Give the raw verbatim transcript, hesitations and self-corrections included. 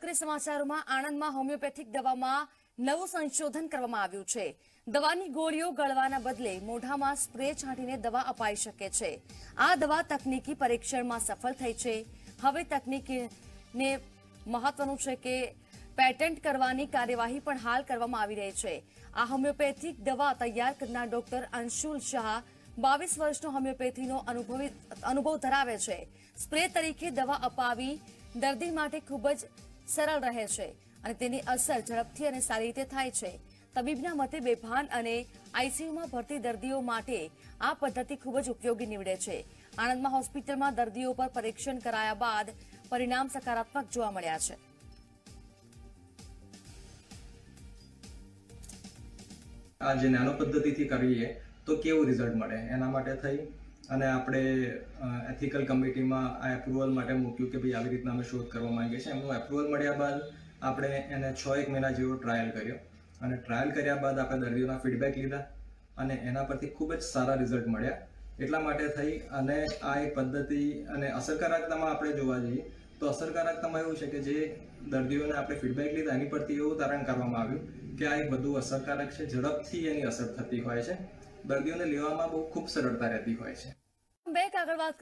વાત કરીએ સમાચારોમાં આણંદમાં હોમિયોપેથિક દવામાં નવું સંશોધન કરવામાં આવ્યું છે। દવાની ગોળીઓ ગળવાના બદલે મોઢામાં સ્પ્રે છાંટીને દવા અપાઈ શકે છે। આ દવા તકનીકી પરીક્ષણમાં સફળ થઈ છે। હવે તકનીકને મહત્વનું છે કે પેટન્ટ કરવાની કાર્યવાહી પણ હાલ કરવામાં આવી રહી છે। આ હોમિયોપેથિક દવા તૈયાર કરનાર ડોક્ટર અંશુલ શાહ બાવીસ વર્ષનો હોમિયોપેથીનો અનુભવી અનુભવ ધરાવે છે। સ્પ્રે તરીકે દવા અપાવી દર્દી માટે ખૂબ જ સરળ રહે છે અને તેની અસર ઝડપથી અને સારી રીતે થાય છે। તબીબના મતે બેભાન અને આઈસીયુમાં ભરતી દર્દીઓ માટે આ પદ્ધતિ ખૂબ જ ઉપયોગી નીવડે છે। આણંદમાં હોસ્પિટલમાં દર્દીઓ પર પરીક્ષણ કરાયા બાદ પરિણામ સકારાત્મક જોવા મળ્યા છે। આ જે નાનો પદ્ધતિથી કરીએ તો કેવું રિઝલ્ટ મળે એના માટે થઈ અને આપણે એથિકલ કમિટીમાં આ એપ્રુવલ માટે મૂક્યું કે ભાઈ આવી રીતના અમે શોધ કરવા માંગીએ છીએ। એમનું એપ્રુવલ મળ્યા બાદ આપણે એને છ એક મહિના જેવો ટ્રાયલ કર્યો અને ટ્રાયલ કર્યા બાદ આપણે દર્દીઓના ફીડબેક લીધા અને એના પરથી ખૂબ જ સારા રિઝલ્ટ મળ્યા। એટલા માટે થઈ અને આ એક પદ્ધતિ અને અસરકારકતામાં આપણે જોવા જઈએ તો અસરકારકતામાં એવું છે કે જે દર્દીઓને આપણે ફીડબેક લીધા એની પરથી એવું તારણ કરવામાં આવ્યું કે આ એક વધુ અસરકારક છે, ઝડપથી એની અસર થતી હોય છે, દર્દીઓને લેવામાં બહુ ખૂબ સરળતા રહેતી હોય છે। બે આગળ વાત